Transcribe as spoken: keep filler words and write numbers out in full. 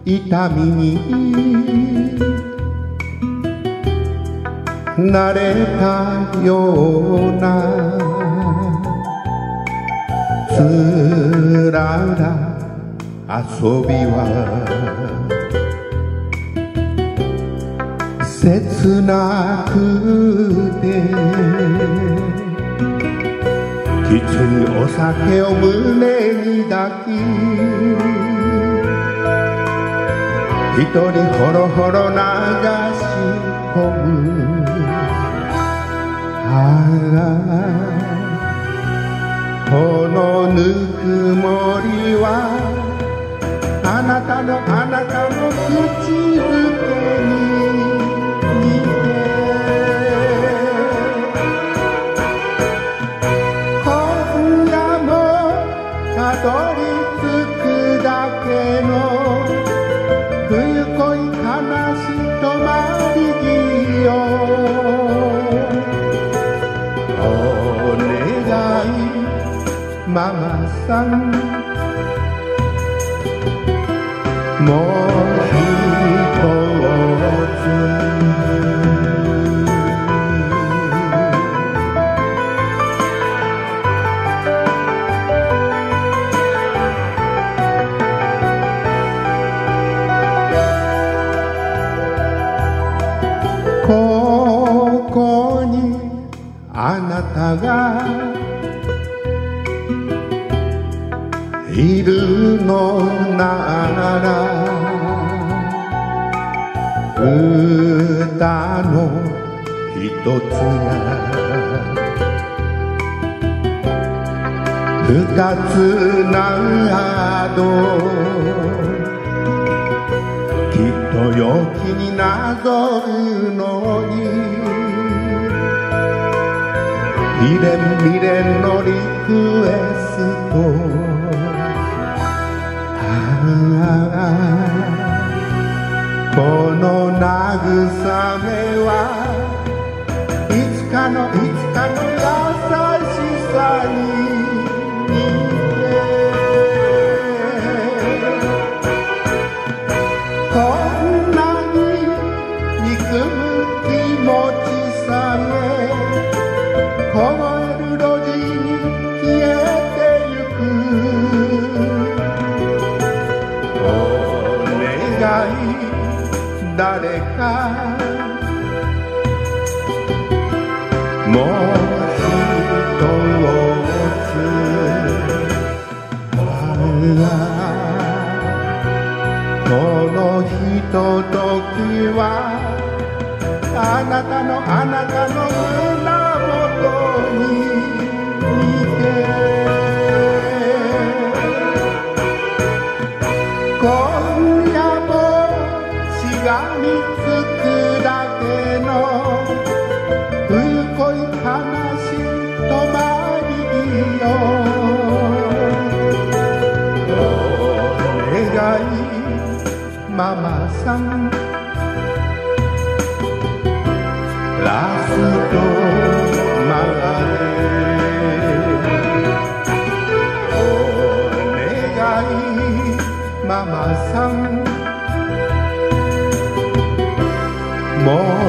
痛みに慣れたようなつらら遊びは切なくてきついお酒を胸に抱き一人ほろほろ流し込むああこのぬくもりはあなたのあなたの口づけに似て今夜もたどり着くだけの冬恋悲し泊まり木よお願いママさんもう一つここにあなたがいるのなら歌の一つや二つなどきっと陽気になぞるのに未練未練のリクエストこの慰めはいつかのいつかの優しさに似てこんなに憎む気持ちさえ凍える路地に消えてゆくお願い誰かもう一つこのひとときはあなたのあなたの胸元に似て今夜もしがみつくだけの冬恋悲し泊まり木よお願いママさんラストまでお願いママさんもう